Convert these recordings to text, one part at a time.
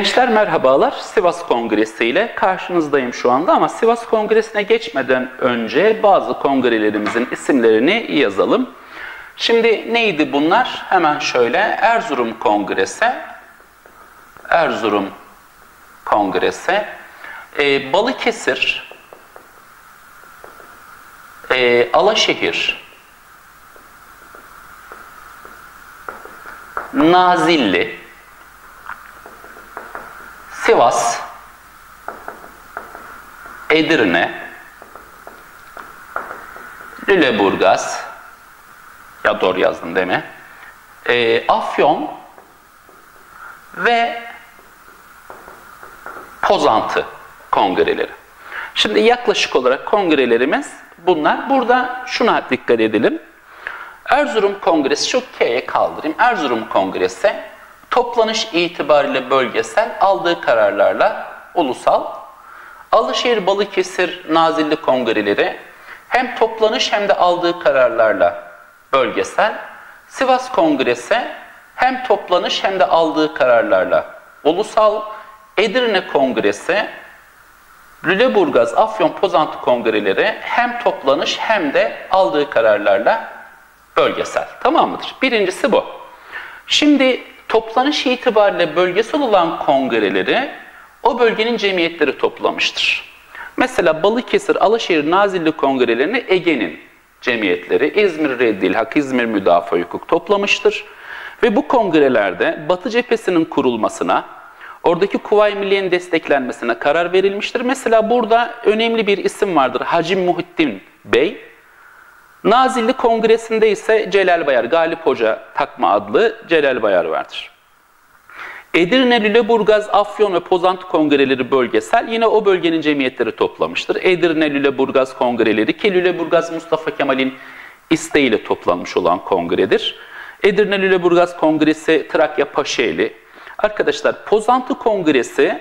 Gençler merhabalar. Sivas Kongresi ile karşınızdayım şu anda ama Sivas Kongresi'ne geçmeden önce bazı kongrelerimizin isimlerini yazalım. Şimdi neydi bunlar? Hemen şöyle Erzurum Kongresi, Balıkesir, Alaşehir, Nazilli, Sivas, Edirne, Lüleburgaz, ya doğru yazdım değil mi? Afyon ve Pozantı kongreleri. Şimdi yaklaşık olarak kongrelerimiz bunlar. Burada şuna dikkat edelim. Erzurum Kongresi, şu K'ye kaldırayım. Erzurum Kongresi toplanış itibariyle bölgesel, aldığı kararlarla ulusal. Alaşehir, Balıkesir, Nazilli kongreleri hem toplanış hem de aldığı kararlarla bölgesel. Sivas Kongresi hem toplanış hem de aldığı kararlarla ulusal. Edirne Kongresi, Lüleburgaz, Afyon, Pozantı kongreleri hem toplanış hem de aldığı kararlarla bölgesel. Tamam mıdır? Birincisi bu. Şimdi toplanış itibariyle bölgesel olan kongreleri o bölgenin cemiyetleri toplamıştır. Mesela Balıkesir, Alaşehir, Nazilli kongrelerini Ege'nin cemiyetleri, İzmir Reddil Hak, İzmir Müdafaa Hukuk toplamıştır. Ve bu kongrelerde Batı cephesinin kurulmasına, oradaki Kuvayi Milliye'nin desteklenmesine karar verilmiştir. Mesela burada önemli bir isim vardır. Hacı Muhittin Bey. Nazilli Kongresi'nde ise Celal Bayar, Galip Hoca takma adlı Celal Bayar vardır. Edirne, Lüleburgaz, Afyon ve Pozantı kongreleri bölgesel, yine o bölgenin cemiyetleri toplamıştır. Edirne, Lüleburgaz kongreleri ki Lüleburgaz Mustafa Kemal'in isteğiyle toplanmış olan kongredir. Edirne, Lüleburgaz Kongresi Trakya Paşaeli. Arkadaşlar Pozantı Kongresi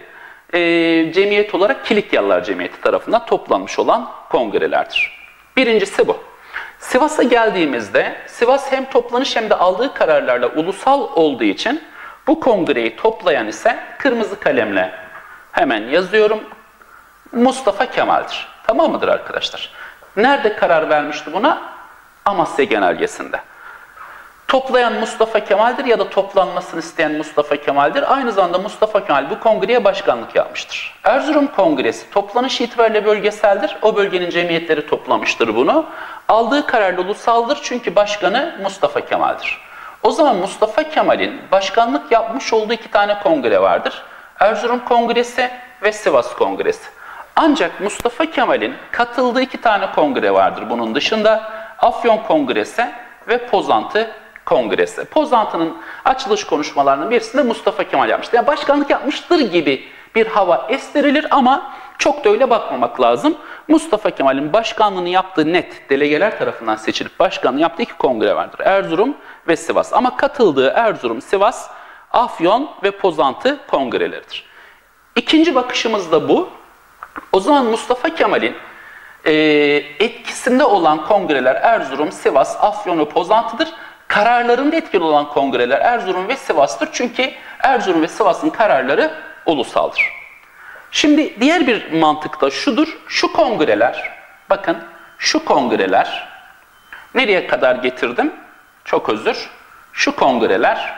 cemiyet olarak Kilikyalılar Cemiyeti tarafından toplanmış olan kongrelerdir. Birincisi bu. Sivas'a geldiğimizde Sivas hem toplanış hem de aldığı kararlarla ulusal olduğu için bu kongreyi toplayan ise kırmızı kalemle hemen yazıyorum. Mustafa Kemal'dir. Tamam mıdır arkadaşlar? Nerede karar vermişti buna? Amasya Genelgesi'nde. Toplayan Mustafa Kemal'dir ya da toplanmasını isteyen Mustafa Kemal'dir. Aynı zamanda Mustafa Kemal bu kongreye başkanlık yapmıştır. Erzurum Kongresi toplanış itibariyle bölgeseldir. O bölgenin cemiyetleri toplamıştır bunu. Aldığı kararla ulusaldır çünkü başkanı Mustafa Kemal'dir. O zaman Mustafa Kemal'in başkanlık yapmış olduğu iki tane kongre vardır. Erzurum Kongresi ve Sivas Kongresi. Ancak Mustafa Kemal'in katıldığı iki tane kongre vardır bunun dışında. Afyon Kongresi ve Pozantı Kongresi. Pozantı'nın açılış konuşmalarının birisinde Mustafa Kemal yapmıştır. Yani başkanlık yapmıştır gibi bir hava estirilir ama çok da öyle bakmamak lazım. Mustafa Kemal'in başkanlığını yaptığı net, delegeler tarafından seçilip başkanlığı yaptığı iki kongre vardır. Erzurum ve Sivas. Ama katıldığı Erzurum, Sivas, Afyon ve Pozantı kongreleridir. İkinci bakışımız da bu. O zaman Mustafa Kemal'in etkisinde olan kongreler Erzurum, Sivas, Afyon ve Pozantı'dır. Kararlarında etkili olan kongreler Erzurum ve Sivas'tır. Çünkü Erzurum ve Sivas'ın kararları ulusaldır. Şimdi diğer bir mantık da şudur. Şu kongreler, bakın şu kongreler, nereye kadar getirdim? Çok özür. Şu kongreler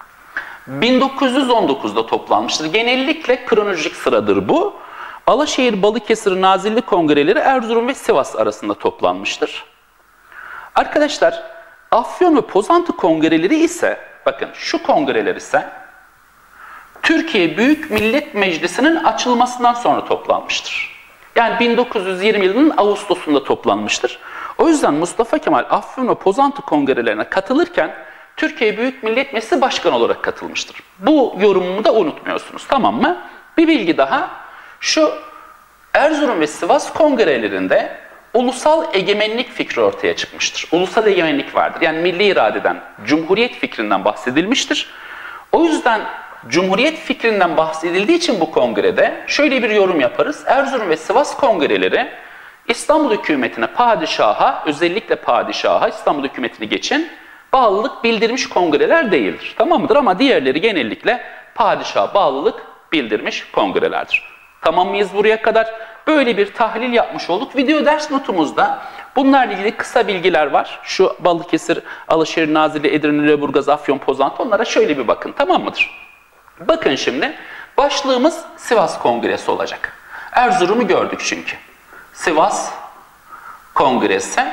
1919'da toplanmıştır. Genellikle kronolojik sıradır bu. Alaşehir, Balıkesir, Nazilli kongreleri Erzurum ve Sivas arasında toplanmıştır. Arkadaşlar Afyon ve Pozantı kongreleri ise, bakın şu kongreler ise Türkiye Büyük Millet Meclisi'nin açılmasından sonra toplanmıştır. Yani 1920 yılının Ağustos'unda toplanmıştır. O yüzden Mustafa Kemal Afyon ve Pozantı kongrelerine katılırken Türkiye Büyük Millet Meclisi Başkanı olarak katılmıştır. Bu yorumumu da unutmuyorsunuz, tamam mı? Bir bilgi daha, şu Erzurum ve Sivas kongrelerinde ulusal egemenlik fikri ortaya çıkmıştır. Ulusal egemenlik vardır. Yani milli iradeden, cumhuriyet fikrinden bahsedilmiştir. O yüzden cumhuriyet fikrinden bahsedildiği için bu kongrede şöyle bir yorum yaparız. Erzurum ve Sivas kongreleri İstanbul hükümetine, padişaha, özellikle padişaha, İstanbul hükümetini geçin, bağlılık bildirmiş kongreler değildir. Tamam mıdır? Ama diğerleri genellikle padişaha bağlılık bildirmiş kongrelerdir. Tamam mıyız buraya kadar? Böyle bir tahlil yapmış olduk. Video ders notumuzda bunlarla ilgili kısa bilgiler var. Şu Balıkesir, Alaşehir, Nazilli, Edirne, Lüleburgaz, Afyon, Pozantı, onlara şöyle bir bakın, tamam mıdır? Bakın şimdi, başlığımız Sivas Kongresi olacak. Erzurum'u gördük çünkü. Sivas Kongresi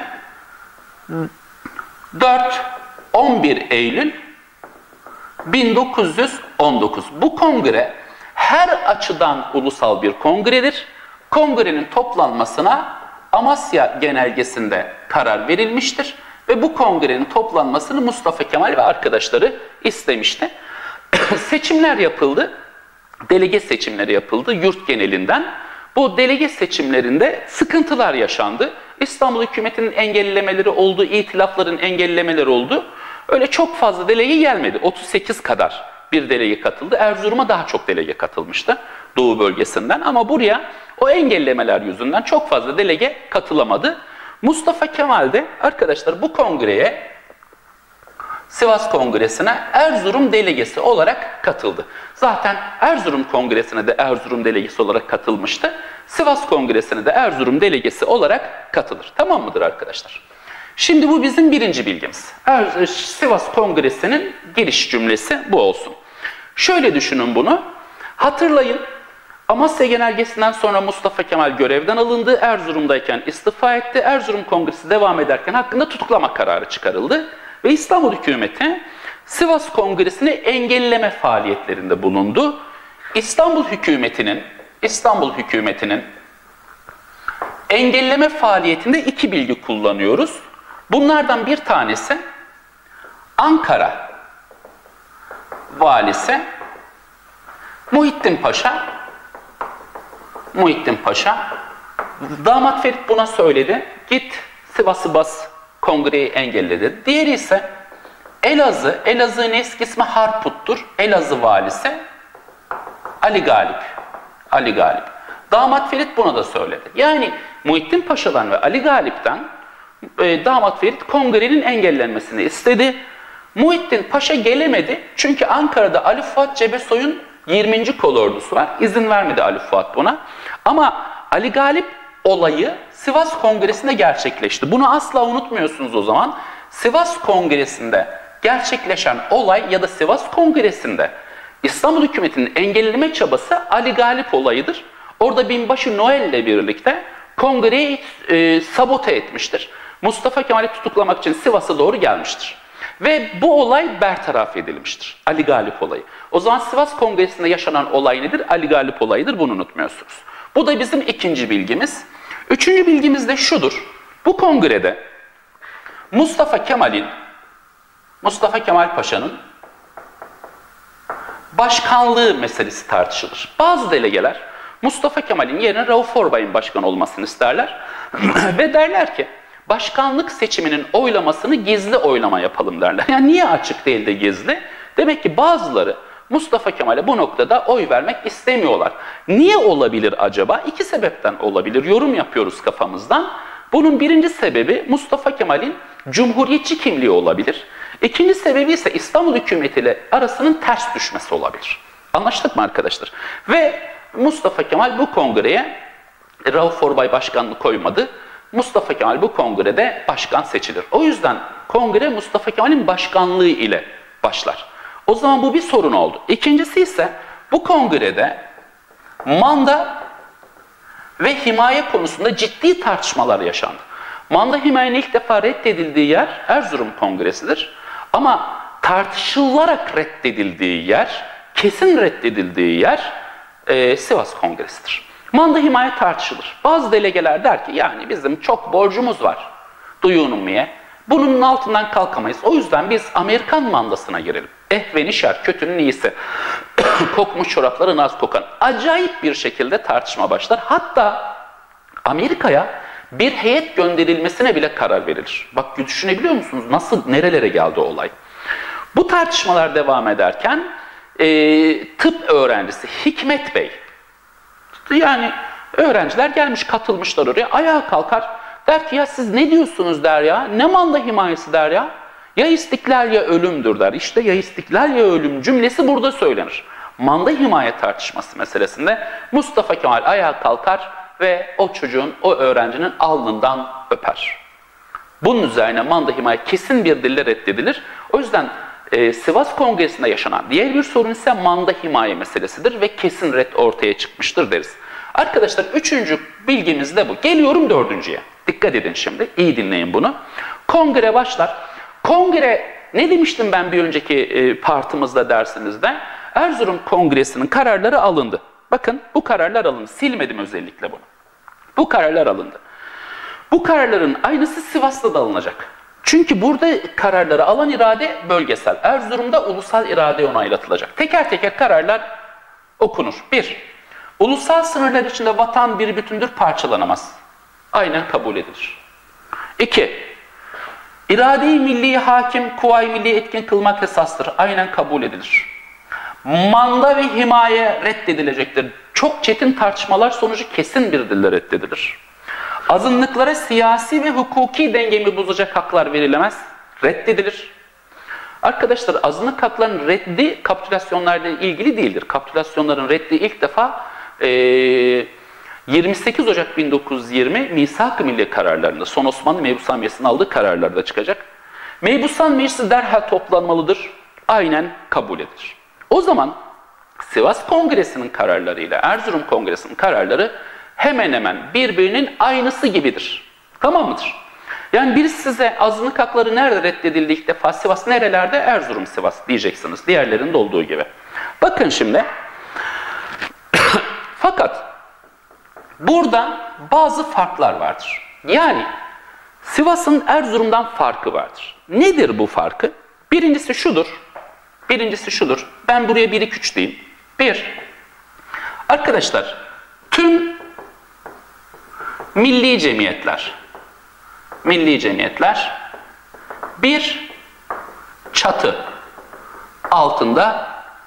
4-11 Eylül 1919. Bu kongre her açıdan ulusal bir kongredir. Kongrenin toplanmasına Amasya Genelgesi'nde karar verilmiştir. Ve bu kongrenin toplanmasını Mustafa Kemal ve arkadaşları istemişti. Seçimler yapıldı. Delege seçimleri yapıldı yurt genelinden. Bu delege seçimlerinde sıkıntılar yaşandı. İstanbul hükümetinin engellemeleri oldu, itilafların engellemeleri oldu. Öyle çok fazla delege gelmedi. 38 kadar bir delege katıldı. Erzurum'a daha çok delege katılmıştı Doğu bölgesinden. Ama buraya o engellemeler yüzünden çok fazla delege katılamadı. Mustafa Kemal de arkadaşlar bu kongreye, Sivas Kongresi'ne Erzurum delegesi olarak katıldı. Zaten Erzurum Kongresi'ne de Erzurum delegesi olarak katılmıştı. Sivas Kongresi'ne de Erzurum delegesi olarak katılır. Tamam mıdır arkadaşlar? Şimdi bu bizim birinci bilgimiz. Sivas Kongresi'nin giriş cümlesi bu olsun. Şöyle düşünün bunu. Hatırlayın, Amasya Genelgesi'nden sonra Mustafa Kemal görevden alındı. Erzurum'dayken istifa etti. Erzurum Kongresi devam ederken hakkında tutuklama kararı çıkarıldı. Ve İstanbul hükümeti Sivas Kongresi'ni engelleme faaliyetlerinde bulundu. İstanbul hükümetinin engelleme faaliyetinde iki bilgi kullanıyoruz. Bunlardan bir tanesi Ankara valisi Muhittin Paşa, damat Ferit buna söyledi. Git Sivas'ı bas, kongreyi engelledi. Diğeri ise Elazığ'ın eski ismi Harput'tur. Elazığ valisi Ali Galip. Damat Ferit buna da söyledi. Yani Muhittin Paşa'dan ve Ali Galip'ten damat Ferit kongrenin engellenmesini istedi. Muhittin Paşa gelemedi çünkü Ankara'da Ali Fuat Cebesoy'un 20. kolordusu var. İzin vermedi Ali Fuat buna. Ama Ali Galip olayı Sivas Kongresi'nde gerçekleşti. Bunu asla unutmuyorsunuz o zaman. Sivas Kongresi'nde gerçekleşen olay ya da Sivas Kongresi'nde İstanbul hükümetinin engelleme çabası Ali Galip olayıdır. Orada binbaşı Noel ile birlikte kongreyi sabote etmiştir. Mustafa Kemal'i tutuklamak için Sivas'a doğru gelmiştir. Ve bu olay bertaraf edilmiştir. Ali Galip olayı. O zaman Sivas Kongresi'nde yaşanan olay nedir? Ali Galip olayıdır. Bunu unutmuyorsunuz. Bu da bizim ikinci bilgimiz. Üçüncü bilgimiz de şudur. Bu kongrede Mustafa Kemal Paşa'nın başkanlığı meselesi tartışılır. Bazı delegeler Mustafa Kemal'in yerine Rauf Orbay'ın başkan olmasını isterler. Ve derler ki başkanlık seçiminin oylamasını gizli oylama yapalım derler. Yani niye açık değil de gizli? Demek ki bazıları Mustafa Kemal'e bu noktada oy vermek istemiyorlar. Niye olabilir acaba? İki sebepten olabilir. Yorum yapıyoruz kafamızdan. Bunun birinci sebebi Mustafa Kemal'in cumhuriyetçi kimliği olabilir. İkinci sebebi ise İstanbul hükümetiyle arasının ters düşmesi olabilir. Anlaştık mı arkadaşlar? Ve Mustafa Kemal bu kongreye Rauf Orbay başkanlığı koymadı. Mustafa Kemal bu kongrede başkan seçilir. O yüzden kongre Mustafa Kemal'in başkanlığı ile başlar. O zaman bu bir sorun oldu. İkincisi ise bu kongrede manda ve himaye konusunda ciddi tartışmalar yaşandı. Manda himayenin ilk defa reddedildiği yer Erzurum Kongresi'dir. Ama tartışılarak reddedildiği yer, kesin reddedildiği yer Sivas Kongresi'dir. Manda himaye tartışılır. Bazı delegeler der ki yani bizim çok borcumuz var Duyunumiye. Bunun altından kalkamayız. O yüzden biz Amerikan mandasına girelim. Ehven-i şer, kötünün iyisi. Kokmuş çorapları naz kokan. Acayip bir şekilde tartışma başlar. Hatta Amerika'ya bir heyet gönderilmesine bile karar verilir. Bak düşünebiliyor musunuz? Nasıl, nerelere geldi o olay? Bu tartışmalar devam ederken tıp öğrencisi Hikmet Bey, yani öğrenciler gelmiş, katılmışlar oraya, ayağa kalkar. Der ki ya siz ne diyorsunuz der ya, ne manda himayesi der ya. Ya istiklal ya ölümdür der. İşte ya istiklal ya ölüm cümlesi burada söylenir. manda himaye tartışması meselesinde Mustafa Kemal ayağa kalkar ve o çocuğun, o öğrencinin alnından öper. Bunun üzerine manda himaye kesin bir dille reddedilir. O yüzden Sivas Kongresi'nde yaşanan diğer bir sorun ise manda himaye meselesidir ve kesin red ortaya çıkmıştır deriz. Arkadaşlar 3. bilgimiz de bu. Geliyorum 4.'ye. Dikkat edin şimdi, iyi dinleyin bunu. Kongre başlar. Kongre, ne demiştim ben bir önceki partımızda, dersimizde? Erzurum Kongresi'nin kararları alındı. Bakın bu kararlar alındı. Silmedim özellikle bunu. Bu kararlar alındı. Bu kararların aynısı Sivas'ta da alınacak. Çünkü burada kararları alan irade bölgesel. Erzurum'da ulusal irade onaylatılacak. Teker teker kararlar okunur. 1. Ulusal sınırlar içinde vatan bir bütündür, parçalanamaz. Aynen kabul edilir. 2. İrade-i milli hakim, kuvayi milli etkin kılmak esastır. Aynen kabul edilir. Manda ve himaye reddedilecektir. Çok çetin tartışmalar sonucu kesin bir dille reddedilir. Azınlıklara siyasi ve hukuki dengemi bozacak haklar verilemez, reddedilir. Arkadaşlar azınlık haklarının reddi kapitülasyonlarla ilgili değildir. Kapitülasyonların reddi ilk defa 28 Ocak 1920 Misak-ı Milli kararlarında, son Osmanlı Mebusan Meclisi'nin aldığı kararlarda çıkacak. Mebusan Meclisi derhal toplanmalıdır, aynen kabul edilir. O zaman Sivas Kongresi'nin kararlarıyla Erzurum Kongresi'nin kararları hemen hemen birbirinin aynısı gibidir. Tamam mıdır? Yani birisi size azınlık hakları nerede reddedildi ilk defa? Sivas nerelerde? Erzurum, Sivas diyeceksiniz. Diğerlerinde olduğu gibi. Bakın şimdi. Fakat burada bazı farklar vardır. Yani Sivas'ın Erzurum'dan farkı vardır. Nedir bu farkı? Birincisi şudur. Ben buraya 1-2-3 diyeyim. 1. Arkadaşlar, tüm milli cemiyetler bir çatı altında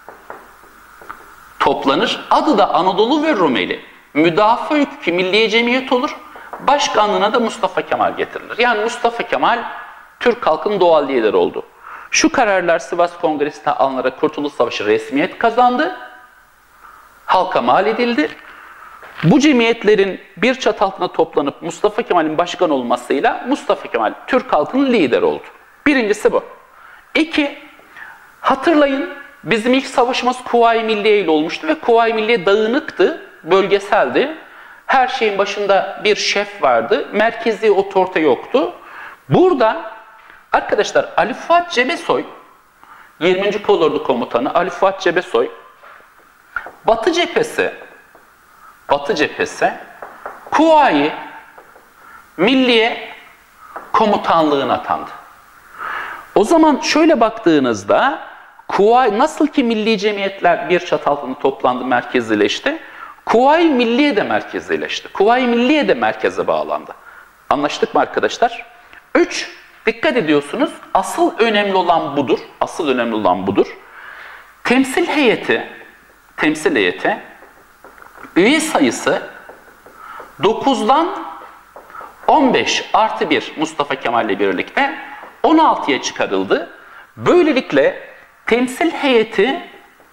toplanır. Adı da Anadolu ve Rumeli Müdafaa Hukuk-i Milliye Cemiyet olur. Başkanlığına da Mustafa Kemal getirilir. Yani Mustafa Kemal Türk halkının doğal lideri oldu. Şu kararlar Sivas Kongresi'nde alınarak Kurtuluş Savaşı resmiyet kazandı. Halka mal edildi. Bu cemiyetlerin bir çatı altına toplanıp Mustafa Kemal'in başkan olmasıyla Mustafa Kemal Türk halkının lideri oldu. Birincisi bu. 2. Hatırlayın, bizim ilk savaşımız Kuvayi Milliye ile olmuştu ve Kuvayi Milliye dağınıktı, bölgeseldi. Her şeyin başında bir şef vardı, merkezi otorite yoktu. Burada arkadaşlar Ali Fuat Cebesoy, 20. Kolordu Komutanı Ali Fuat Cebesoy, Batı cephesi Kuvayi Milliye Komutanlığı'na atandı. O zaman şöyle baktığınızda Kuvayi, nasıl ki milli cemiyetler bir çatı altında toplandı, merkezileşti. Kuvayi Milliye de merkezileşti. Kuvayi Milliye de merkeze bağlandı. Anlaştık mı arkadaşlar? 3. Dikkat ediyorsunuz. Asıl önemli olan budur. Temsil heyeti üye sayısı 9'dan 15 artı 1 Mustafa Kemal ile birlikte 16'ya çıkarıldı. Böylelikle temsil heyeti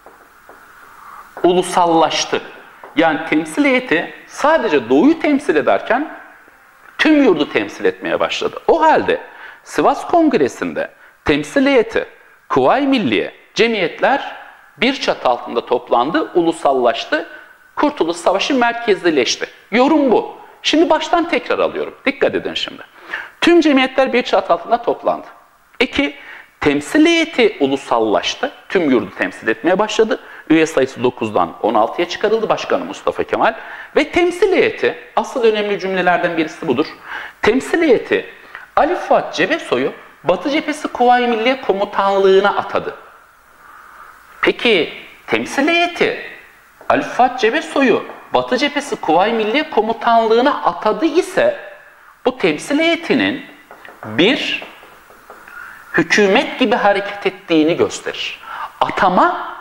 ulusallaştı. Yani temsil heyeti sadece Doğu'yu temsil ederken tüm yurdu temsil etmeye başladı. O halde Sivas Kongresi'nde temsil heyeti, Kuvayi Milliye, cemiyetler bir çatı altında toplandı, ulusallaştı. Kurtuluş Savaşı merkezileşti. Yorum bu. Şimdi baştan tekrar alıyorum. Dikkat edin şimdi. Tüm cemiyetler bir çatı altında toplandı. 2. Temsil heyeti ulusallaştı. Tüm yurdu temsil etmeye başladı. Üye sayısı 9'dan 16'ya çıkarıldı. Başkanı Mustafa Kemal. Ve temsil heyeti, asıl önemli cümlelerden birisi budur. Temsil heyeti Ali Fuat Cebesoy'u Batı Cephesi Kuvayi Milliye Komutanlığı'na atadı. Peki temsil heyeti Ali Fuat Cebesoy'u Batı Cephesi Kuvayi Milliye Komutanlığı'na atadı ise bu temsil heyetinin bir hükümet gibi hareket ettiğini gösterir. Atama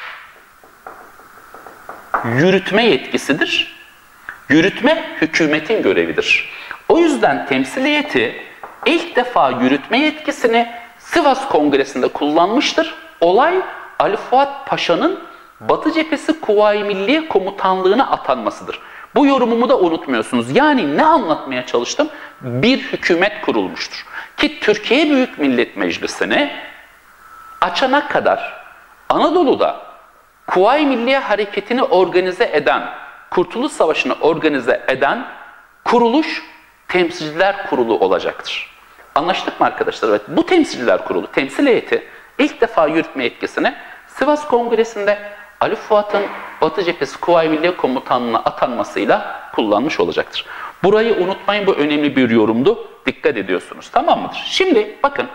yürütme yetkisidir. Yürütme hükümetin görevidir. O yüzden temsil heyeti ilk defa yürütme yetkisini Sivas Kongresi'nde kullanmıştır. Olay Ali Fuat Paşa'nın Batı Cephesi Kuvayi Milliye Komutanlığı'na atanmasıdır. Bu yorumumu da unutmuyorsunuz. Yani ne anlatmaya çalıştım? Bir hükümet kurulmuştur. Ki Türkiye Büyük Millet Meclisi'ni açana kadar Anadolu'da Kuvayi Milliye Hareketi'ni organize eden, Kurtuluş Savaşı'nı organize eden kuruluş Temsilciler Kurulu olacaktır. Anlaştık mı arkadaşlar? Evet. Bu Temsilciler Kurulu, temsil heyeti ilk defa yürütme yetkisini Sivas Kongresi'nde Ali Fuat'ın Batı Cephesi Kuvayi Milliye Komutanlığı'na atanmasıyla kullanmış olacaktır. Burayı unutmayın, bu önemli bir yorumdu. Dikkat ediyorsunuz, tamam mıdır? Şimdi bakın,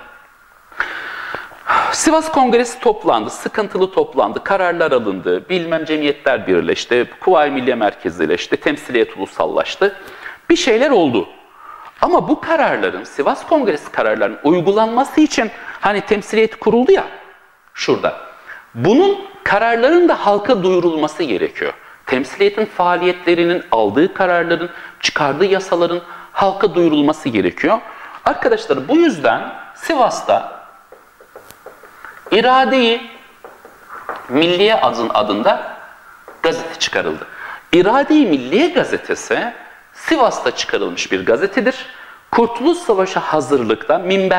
Sivas Kongresi toplandı, sıkıntılı toplandı, kararlar alındı, bilmem cemiyetler birleşti, Kuvayi Milliye merkezileşti, temsiliyet ulusallaştı. Bir şeyler oldu. Ama bu kararların, Sivas Kongresi kararlarının uygulanması için hani temsiliyet kuruldu ya, şurada. Bunun kararların da halka duyurulması gerekiyor. Temsiliyetin faaliyetlerinin, aldığı kararların, çıkardığı yasaların halka duyurulması gerekiyor. Arkadaşlar bu yüzden Sivas'ta İrade-i Milliye adında gazete çıkarıldı. İrade-i Milliye gazetesi Sivas'ta çıkarılmış bir gazetedir. Kurtuluş Savaşı hazırlıkta,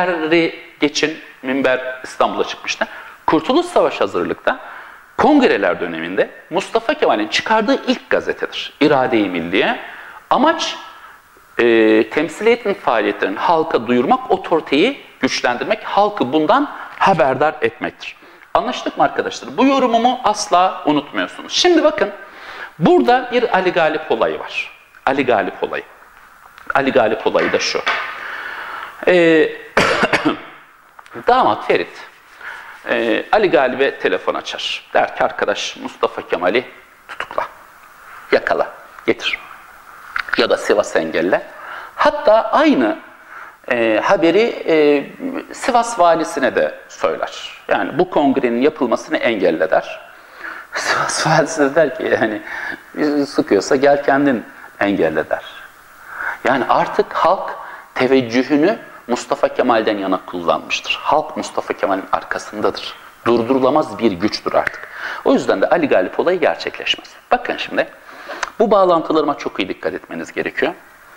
minber İstanbul'a çıkmıştı. Kurtuluş Savaşı hazırlıkta kongreler döneminde Mustafa Kemal'in çıkardığı ilk gazetedir. İrade-i Milliye. Amaç temsiliyetin faaliyetlerini halka duyurmak, otoriteyi güçlendirmek, halkı bundan haberdar etmektir. Anlaştık mı arkadaşlar? Bu yorumumu asla unutmuyorsunuz. Şimdi bakın, burada bir Ali Galip olayı var. Ali Galip olayı. Ali Galip olayı da şu. Damat Ferit Ali Galip'e telefon açar. Der ki arkadaş Mustafa Kemal'i tutukla, yakala, getir. Ya da Sivas'ı engelle. Hatta aynı haberi Sivas valisine de söyler. Yani bu kongrenin yapılmasını engelle der. Sivas valisi de der ki yani bizi sıkıyorsa gel kendin engelle der. Yani artık halk teveccühünü Mustafa Kemal'den yana kullanmıştır. Halk Mustafa Kemal'in arkasındadır. Durdurulamaz bir güçtür artık. O yüzden de Ali Galip olayı gerçekleşmez. Bakın şimdi, bu bağlantılarıma çok iyi dikkat etmeniz gerekiyor.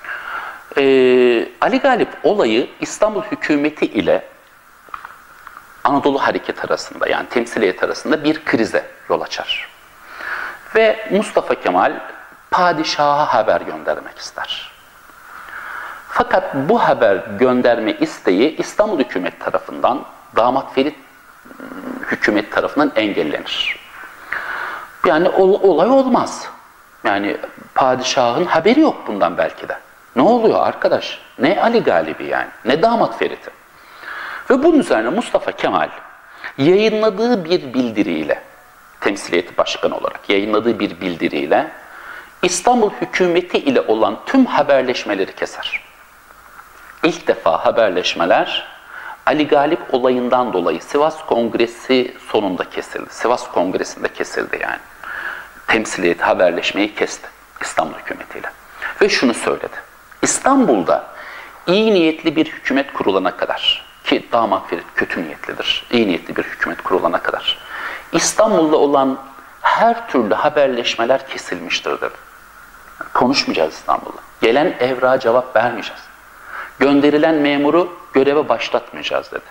Ali Galip olayı İstanbul hükümeti ile Anadolu Hareket arasında, yani temsiliyet arasında bir krize yol açar. Ve Mustafa Kemal padişaha haber göndermek ister. Fakat bu haber gönderme isteği İstanbul hükümet tarafından, Damat Ferit hükümet tarafından engellenir. Yani olay olmaz. Yani padişahın haberi yok bundan belki de. Ne oluyor arkadaş? Ne Ali Galip'i yani, ne Damat Ferit'i. Ve bunun üzerine Mustafa Kemal yayınladığı bir bildiriyle, temsiliyeti başkanı olarak yayınladığı bir bildiriyle İstanbul hükümeti ile olan tüm haberleşmeleri keser. İlk defa haberleşmeler Ali Galip olayından dolayı Sivas Kongresi sonunda kesildi. Sivas Kongresi'nde kesildi yani. Temsiliyeti, haberleşmeyi kesti İstanbul hükümetiyle. Ve şunu söyledi. İstanbul'da iyi niyetli bir hükümet kurulana kadar, ki Damat Ferit kötü niyetlidir, iyi niyetli bir hükümet kurulana kadar İstanbul'da olan her türlü haberleşmeler kesilmiştir dedi. Konuşmayacağız İstanbul'da. Gelen evrağa cevap vermeyeceğiz. Gönderilen memuru göreve başlatmayacağız dedi.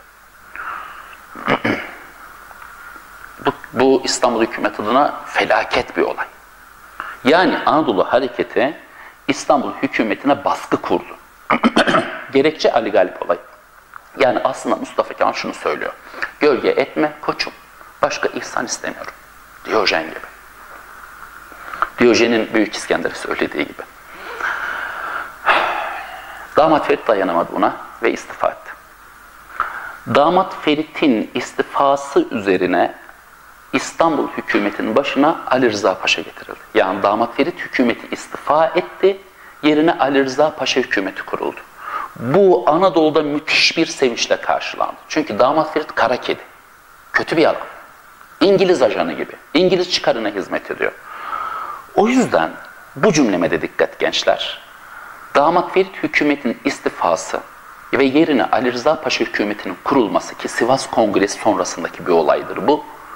Bu İstanbul hükümeti adına felaket bir olay. Yani Anadolu Hareketi İstanbul hükümetine baskı kurdu. Gerekçe Ali Galip olayı. Yani aslında Mustafa Kemal şunu söylüyor. Gölge etme koçum, başka ihsan istemiyorum. Diyojen gibi. Diyojen'in Büyük İskender'e söylediği gibi. Damat Ferit dayanamadı buna ve istifa etti. Damat Ferit'in istifası üzerine İstanbul hükümetinin başına Ali Rıza Paşa getirildi. Yani Damat Ferit hükümeti istifa etti, yerine Ali Rıza Paşa hükümeti kuruldu. Bu Anadolu'da müthiş bir sevinçle karşılandı. Çünkü Damat Ferit kara kedi, kötü bir adam. İngiliz ajanı gibi, İngiliz çıkarına hizmet ediyor. O yüzden bu cümleme de dikkat gençler. Damat Ferit hükümetinin istifası ve yerine Ali Rıza Paşa hükümetinin kurulması, ki Sivas Kongresi sonrasındaki bir olaydır bu.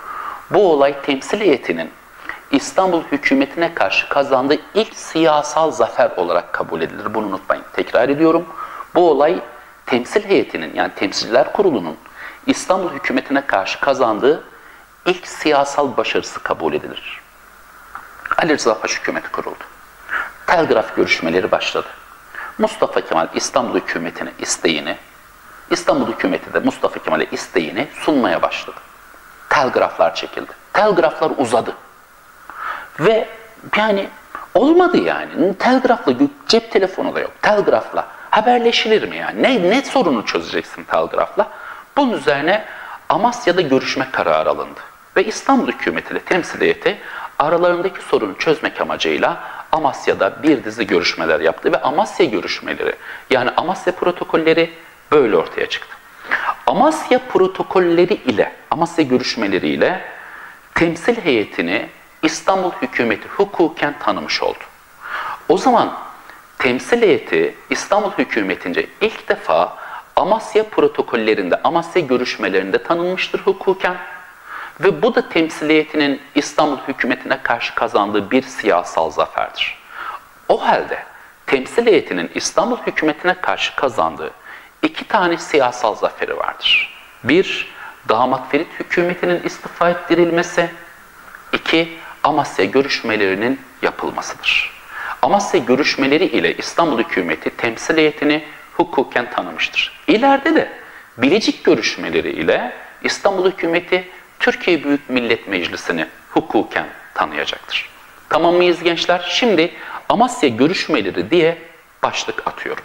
Bu olay temsil heyetinin İstanbul hükümetine karşı kazandığı ilk siyasal zafer olarak kabul edilir. Bunu unutmayın. Tekrar ediyorum. Bu olay temsil heyetinin, yani Temsilciler Kurulu'nun İstanbul hükümetine karşı kazandığı ilk siyasal başarısı kabul edilir. Ali Rıza Paşa hükümeti kuruldu. Telgraf görüşmeleri başladı. Mustafa Kemal İstanbul hükümetine isteğini, İstanbul hükümeti de Mustafa Kemal'e isteğini sunmaya başladı. Telgraflar çekildi. Telgraflar uzadı. Ve yani olmadı yani. Telgrafla, cep telefonu da yok. Telgrafla haberleşilir mi yani? Ne sorunu çözeceksin telgrafla? Bunun üzerine Amasya'da görüşme kararı alındı. Ve İstanbul hükümeti ile temsil heyeti aralarındaki sorunu çözmek amacıyla Amasya'da bir dizi görüşmeler yaptı ve Amasya görüşmeleri, yani Amasya protokolleri böyle ortaya çıktı. Amasya protokolleri ile, Amasya görüşmeleri ile temsil heyetini İstanbul hükümeti hukuken tanımış oldu. O zaman temsil heyeti İstanbul hükümetince ilk defa Amasya protokollerinde, Amasya görüşmelerinde tanınmıştır hukuken. Ve bu da temsil heyetinin İstanbul hükümetine karşı kazandığı bir siyasal zaferdir. O halde temsil heyetinin İstanbul hükümetine karşı kazandığı iki tane siyasal zaferi vardır. Bir, Damat Ferit hükümetinin istifa ettirilmesi. İki, Amasya görüşmelerinin yapılmasıdır. Amasya görüşmeleri ile İstanbul hükümeti temsil heyetini hukuken tanımıştır. İleride de Bilecik görüşmeleri ile İstanbul hükümeti Türkiye Büyük Millet Meclisi'ni hukuken tanıyacaktır. Tamam mıyız gençler? Şimdi Amasya görüşmeleri diye başlık atıyorum.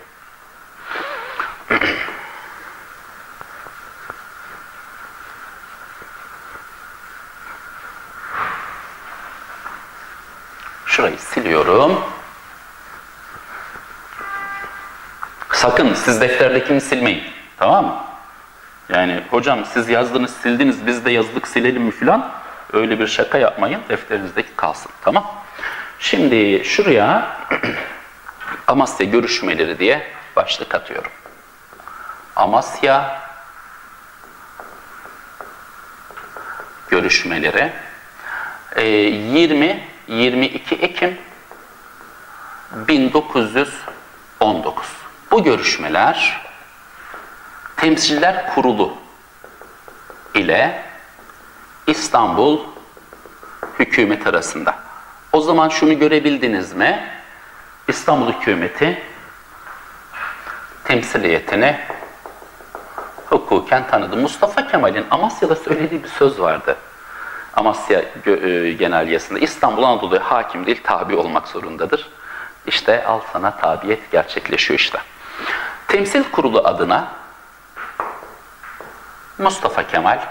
Şurayı siliyorum. Sakın siz defterdekini silmeyin. Tamam mı? Yani hocam siz yazdınız sildiniz biz de yazdık silelim mi filan, öyle bir şaka yapmayın, defterinizdeki kalsın. Tamam. Şimdi şuraya Amasya görüşmeleri diye başlık atıyorum. Amasya görüşmeleri 20-22 Ekim 1919. Bu görüşmeler Temsilciler Kurulu ile İstanbul hükümeti arasında. O zaman şunu görebildiniz mi? İstanbul hükümeti temsil heyetini hukuken tanıdı. Mustafa Kemal'in Amasya'da söylediği bir söz vardı. Amasya Genelgesi'nde İstanbul Anadolu'ya hakim değil, tabi olmak zorundadır. İşte al sana tabiyet gerçekleşiyor işte. Temsil Kurulu adına Mustafa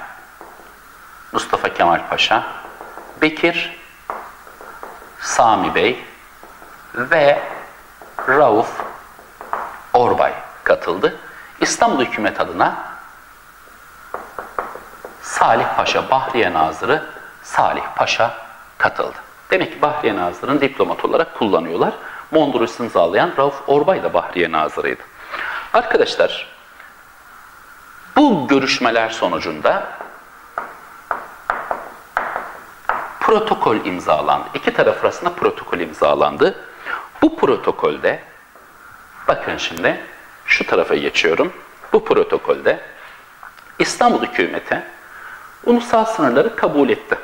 Kemal Paşa, Bekir Sami Bey ve Rauf Orbay katıldı. İstanbul hükümet adına Salih Paşa, Bahriye Nazırı Salih Paşa katıldı. Demek ki Bahriye Nazırı'nı diplomat olarak kullanıyorlar. Mondros'u imzalayan Rauf Orbay da Bahriye Nazırı'ydı. Arkadaşlar, bu görüşmeler sonucunda protokol imzalandı. İki taraf arasında protokol imzalandı. Bu protokolde, bakın şimdi şu tarafa geçiyorum. Bu protokolde İstanbul hükümeti ulusal sınırları kabul etti.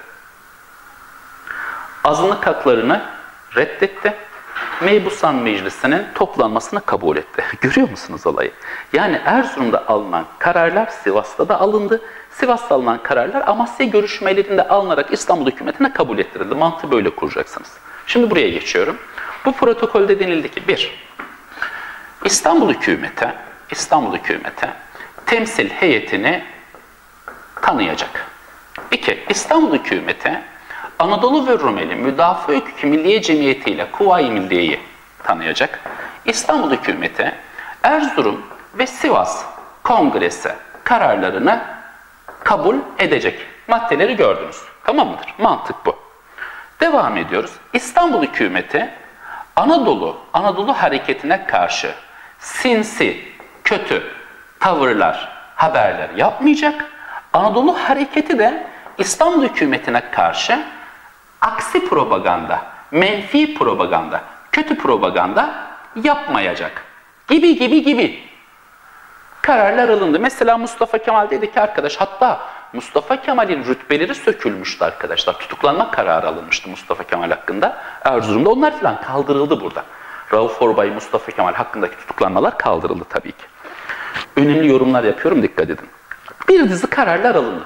Azınlık haklarını reddetti. Mebusan Meclisi'nin toplanmasını kabul etti. Görüyor musunuz olayı? Yani Erzurum'da alınan kararlar Sivas'ta da alındı. Sivas'ta alınan kararlar Amasya görüşmelerinde alınarak İstanbul hükümetine kabul ettirildi. Mantığı böyle kuracaksınız. Şimdi buraya geçiyorum. Bu protokolde denildi ki 1. İstanbul hükümeti temsil heyetini tanıyacak. 2. İstanbul hükümeti Anadolu ve Rumeli Müdafaa Hukuk Milliye Cemiyeti ile Kuvayi Milliye'yi tanıyacak. İstanbul hükümeti Erzurum ve Sivas Kongresi kararlarını kabul edecek. Maddeleri gördünüz. Tamam mıdır? Mantık bu. Devam ediyoruz. İstanbul hükümeti Anadolu hareketine karşı sinsi, kötü tavırlar, haberler yapmayacak. Anadolu hareketi de İstanbul hükümetine karşı aksi propaganda, menfi propaganda, kötü propaganda yapmayacak gibi kararlar alındı. Mesela Mustafa Kemal dedi ki arkadaş, hatta Mustafa Kemal'in rütbeleri sökülmüştü arkadaşlar. Tutuklanma kararı alınmıştı Mustafa Kemal hakkında Erzurum'da. Onlar falan kaldırıldı burada. Rauf Orbay, Mustafa Kemal hakkındaki tutuklanmalar kaldırıldı tabii ki. Önemli yorumlar yapıyorum, dikkat edin. Bir dizi kararlar alındı.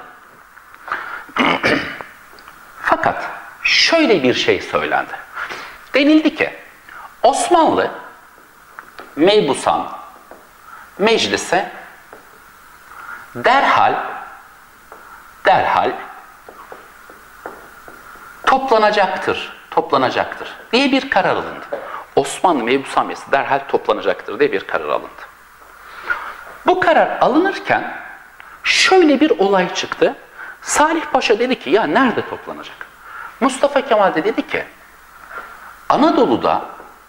Fakat şöyle bir şey söylendi. Denildi ki Osmanlı Mebusan Meclisi derhal toplanacaktır diye bir karar alındı. Osmanlı Mebusan Meclisi derhal toplanacaktır diye bir karar alındı. Bu karar alınırken şöyle bir olay çıktı. Salih Paşa dedi ki ya nerede toplanacak? Mustafa Kemal de dedi ki Anadolu'da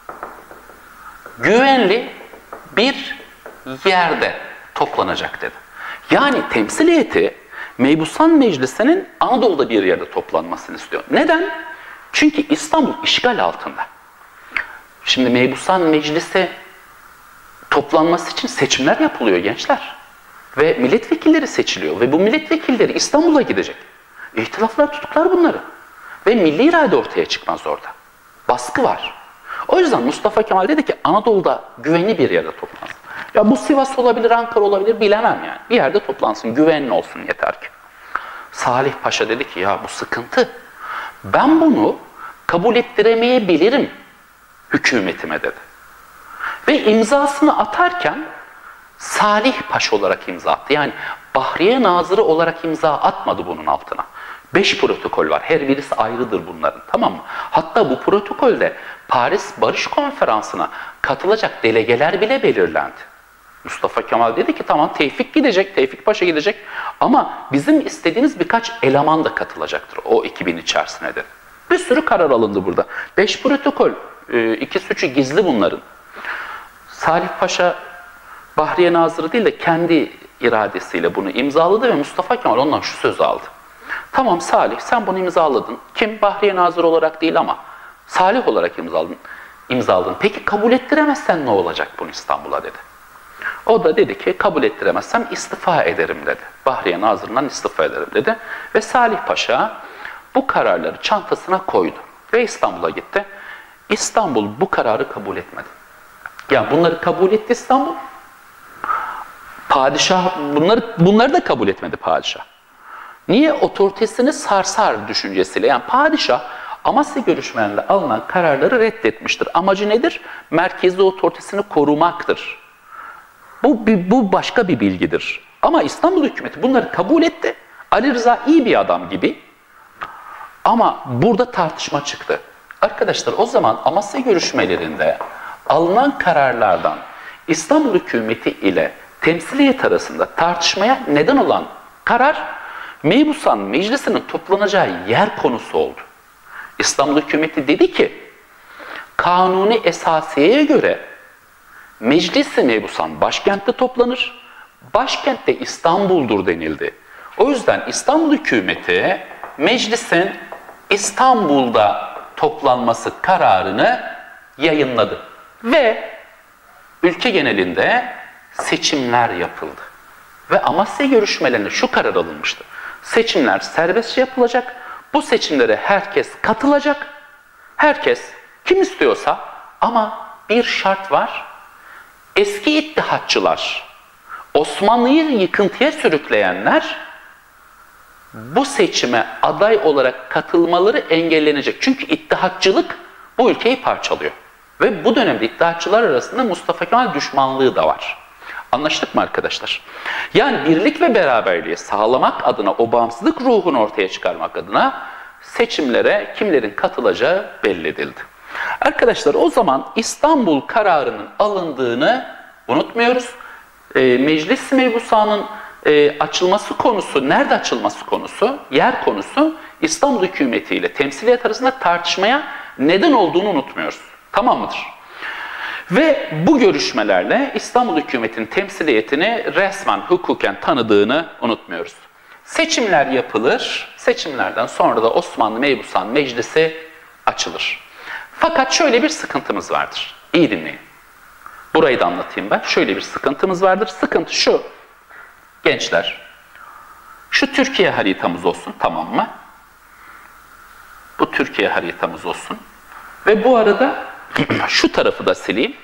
güvenli bir yerde toplanacak dedi. Yani temsil heyeti Mebusan Meclisi'nin Anadolu'da bir yerde toplanmasını istiyor. Neden? Çünkü İstanbul işgal altında. Şimdi Mebusan Meclisi toplanması için seçimler yapılıyor gençler. Ve milletvekilleri seçiliyor. Ve bu milletvekilleri İstanbul'a gidecek. İhtilaflar tutuklar bunları. Ve milli irade ortaya çıkmaz orada. Baskı var. O yüzden Mustafa Kemal dedi ki Anadolu'da güvenli bir yerde toplansın. Ya bu Sivas olabilir, Ankara olabilir, bilemem yani. Bir yerde toplansın, güvenli olsun yeter ki. Salih Paşa dedi ki ya bu sıkıntı. Ben bunu kabul ettiremeyebilirim hükümetime dedi. Ve imzasını atarken Salih Paşa olarak imza attı. Yani Bahriye Nazırı olarak imza atmadı bunun altına. 5 protokol var. Her birisi ayrıdır bunların. Tamam mı? Hatta bu protokolde Paris Barış Konferansı'na katılacak delegeler bile belirlendi. Mustafa Kemal dedi ki tamam Tevfik gidecek, Tevfik Paşa gidecek ama bizim istediğimiz birkaç eleman da katılacaktır o ekibin içerisine dedi. Bir sürü karar alındı burada. 5 protokol, 2-3'ü gizli bunların. Salih Paşa Bahriye Nazırı değil de kendi iradesiyle bunu imzaladı ve Mustafa Kemal ondan şu sözü aldı. Tamam Salih sen bunu imzaladın. Kim? Bahriye Nazırı olarak değil ama Salih olarak imzaladın. Peki kabul ettiremezsen ne olacak bunu İstanbul'a dedi. O da dedi ki kabul ettiremezsem istifa ederim dedi. Bahriye Nazırı'ndan istifa ederim dedi. Ve Salih Paşa bu kararları çantasına koydu. Ve İstanbul'a gitti. İstanbul bu kararı kabul etmedi. Yani bunları kabul etti İstanbul. Padişah bunları da kabul etmedi padişah. Niye? Otoritesini sarsar düşüncesiyle. Yani padişah Amasya görüşmelerinde alınan kararları reddetmiştir. Amacı nedir? Merkezi otoritesini korumaktır. Bu başka bir bilgidir. Ama İstanbul hükümeti bunları kabul etti. Ali Rıza iyi bir adam gibi. Ama burada tartışma çıktı. Arkadaşlar o zaman Amasya görüşmelerinde alınan kararlardan İstanbul hükümeti ile temsiliyet arasında tartışmaya neden olan karar Mebusan Meclisi'nin toplanacağı yer konusu oldu. İstanbul hükümeti dedi ki kanuni esasiyeye göre Meclis-i Mebusan başkentte toplanır. Başkent de İstanbul'dur denildi. O yüzden İstanbul hükümeti meclisin İstanbul'da toplanması kararını yayınladı. Ve ülke genelinde seçimler yapıldı. Ve Amasya görüşmelerinde şu karar alınmıştı. Seçimler serbestçe yapılacak. Bu seçimlere herkes katılacak. Herkes kim istiyorsa ama bir şart var. Eski ittihatçılar, Osmanlı'yı yıkıntıya sürükleyenler bu seçime aday olarak katılmaları engellenecek. Çünkü ittihatçılık bu ülkeyi parçalıyor. Ve bu dönemde ittihatçılar arasında Mustafa Kemal düşmanlığı da var. Anlaştık mı arkadaşlar? Yani birlik ve beraberliği sağlamak adına, o bağımsızlık ruhunu ortaya çıkarmak adına seçimlere kimlerin katılacağı belli edildi. Arkadaşlar o zaman İstanbul kararının alındığını unutmuyoruz. Meclis-i Mebusan'ın açılması konusu, nerede açılması konusu, yer konusu İstanbul hükümeti ile temsiliyet arasında tartışmaya neden olduğunu unutmuyoruz. Tamam mıdır? Ve bu görüşmelerle İstanbul hükümetinin temsiliyetini resmen hukuken tanıdığını unutmuyoruz. Seçimler yapılır. Seçimlerden sonra da Osmanlı Mebusan Meclisi açılır. Fakat şöyle bir sıkıntımız vardır. İyi dinleyin. Burayı da anlatayım ben. Şöyle bir sıkıntımız vardır. Sıkıntı şu. Gençler, şu Türkiye haritamız olsun, tamam mı? Bu Türkiye haritamız olsun. Ve bu arada şu tarafı da sileyim.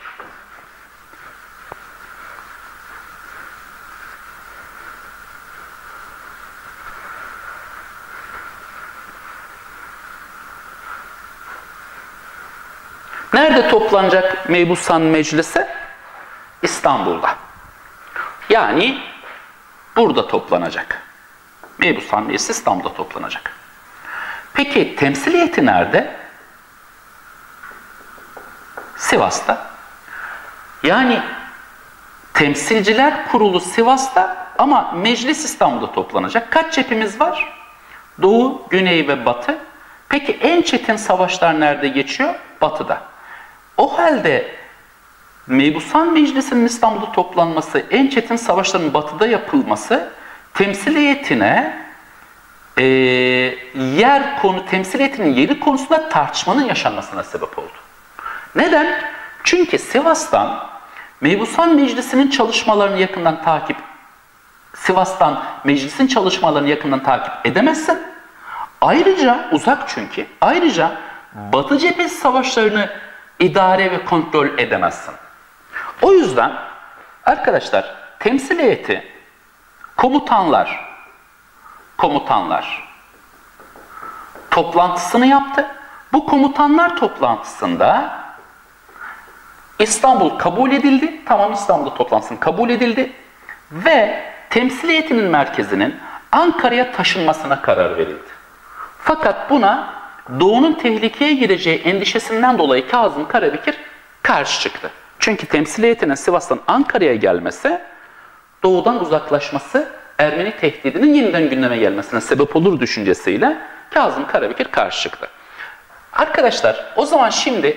Nerede toplanacak Mebusan Meclisi? İstanbul'da. Yani burada toplanacak. Mebusan Meclisi İstanbul'da toplanacak. Peki temsiliyeti nerede? Sivas'ta. Yani Temsilciler Kurulu Sivas'ta ama meclis İstanbul'da toplanacak. Kaç cephemiz var? Doğu, Güney ve Batı. Peki en çetin savaşlar nerede geçiyor? Batı'da. O halde Mebusan Meclisi'nin İstanbul'da toplanması, en çetin savaşların Batı'da yapılması temsil heyetine temsil heyetinin yeri konusunda tartışmanın yaşanmasına sebep oldu. Neden? Çünkü Sivas'tan Mebusan Meclisi'nin çalışmalarını Sivas'tan meclisin çalışmalarını yakından takip edemezsin. Ayrıca uzak çünkü. Ayrıca Batı cephesi savaşlarını idare ve kontrol edemezsin. O yüzden arkadaşlar temsil heyeti komutanlar toplantısını yaptı. Bu komutanlar toplantısında İstanbul kabul edildi. Tamam, İstanbul'da toplantısının kabul edildi. Ve temsil heyetinin merkezinin Ankara'ya taşınmasına karar verildi. Fakat buna Doğu'nun tehlikeye gireceği endişesinden dolayı Kazım Karabekir karşı çıktı. Çünkü temsil heyetinin Sivas'tan Ankara'ya gelmesi, Doğu'dan uzaklaşması, Ermeni tehdidinin yeniden gündeme gelmesine sebep olur düşüncesiyle Kazım Karabekir karşı çıktı. Arkadaşlar o zaman şimdi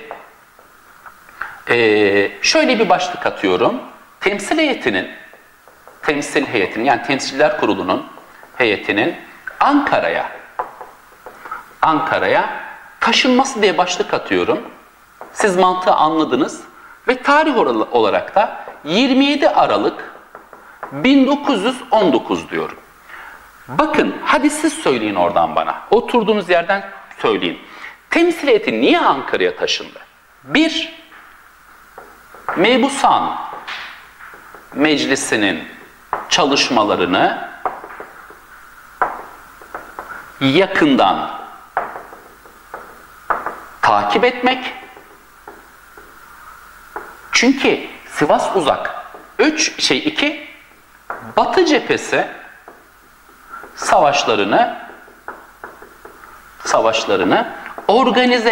şöyle bir başlık atıyorum. Temsil heyetinin yani Temsilciler Kurulu'nun heyetinin Ankara'ya taşınması diye başlık atıyorum. Siz mantığı anladınız ve tarih olarak da 27 Aralık 1919 diyorum. Bakın hadi siz söyleyin oradan bana. Oturduğunuz yerden söyleyin. Temsil heyeti niye Ankara'ya taşındı? 1. Mebusan Meclisi'nin çalışmalarını yakından takip etmek. Çünkü Sivas uzak. 2. Batı cephesi savaşlarını organize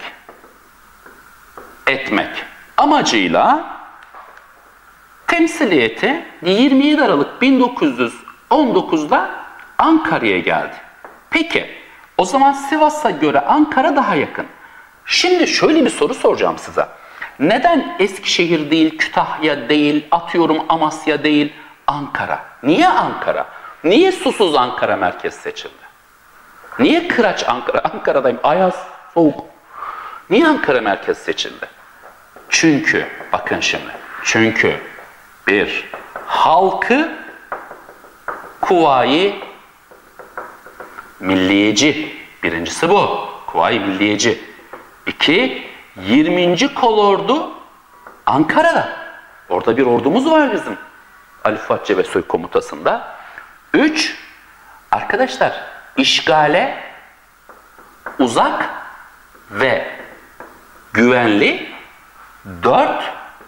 etmek amacıyla temsiliyeti 27 Aralık 1919'da Ankara'ya geldi. Peki o zaman Sivas'a göre Ankara daha yakın. Şimdi şöyle bir soru soracağım size. Neden Eskişehir değil, Kütahya değil, atıyorum Amasya değil, Ankara? Niye Ankara? Niye susuz Ankara merkez seçildi? Niye kıraç Ankara? Ankara'dayım, ayaz, soğuk. Niye Ankara merkez seçildi? Çünkü, bakın şimdi, bir, halkı Kuvayi Milliyeci. Birincisi bu, Kuvayi Milliyeci. 2, 20. Kolordu Ankara'da. Orada bir ordumuz var bizim. Ali Fuat Cebesoy komutasında. 3, arkadaşlar işgale uzak ve güvenli. 4,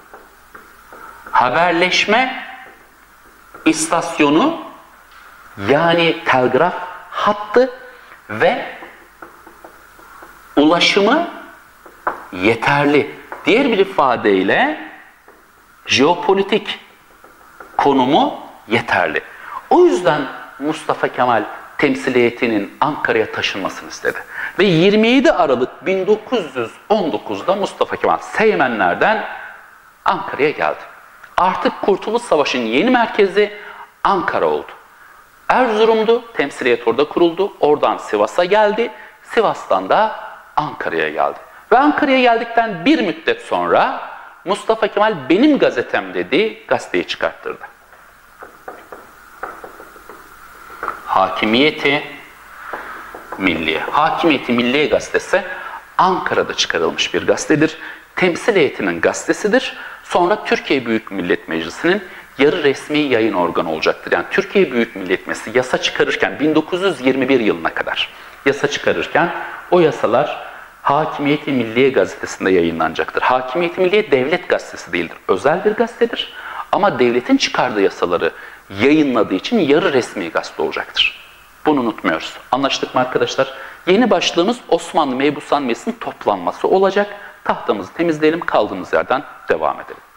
haberleşme istasyonu yani telgraf hattı ve ulaşımı yeterli. Diğer bir ifadeyle jeopolitik konumu yeterli. O yüzden Mustafa Kemal temsiliyetinin Ankara'ya taşınmasını istedi. Ve 27 Aralık 1919'da Mustafa Kemal Seymenler'den Ankara'ya geldi. Artık Kurtuluş Savaşı'nın yeni merkezi Ankara oldu. Erzurum'du, temsiliyet orada kuruldu. Oradan Sivas'a geldi. Sivas'tan da Ankara'ya geldi. Ve Ankara'ya geldikten bir müddet sonra Mustafa Kemal benim gazetem dediği gazeteyi çıkarttırdı. Hakimiyeti Milliye. Hakimiyeti Milliye gazetesi Ankara'da çıkarılmış bir gazetedir. Temsil heyetinin gazetesidir. Sonra Türkiye Büyük Millet Meclisi'nin yarı resmi yayın organı olacaktır. Yani Türkiye Büyük Millet Meclisi yasa çıkarırken 1921 yılına kadar yasa çıkarırken o yasalar Hakimiyeti Milliye gazetesinde yayınlanacaktır. Hakimiyeti Milliye devlet gazetesi değildir. Özel bir gazetedir. Ama devletin çıkardığı yasaları yayınladığı için yarı resmi gazete olacaktır. Bunu unutmuyoruz. Anlaştık mı arkadaşlar? Yeni başlığımız Osmanlı Mebusan Meclisi'nin toplanması olacak. Tahtamızı temizleyelim, kaldığımız yerden devam edelim.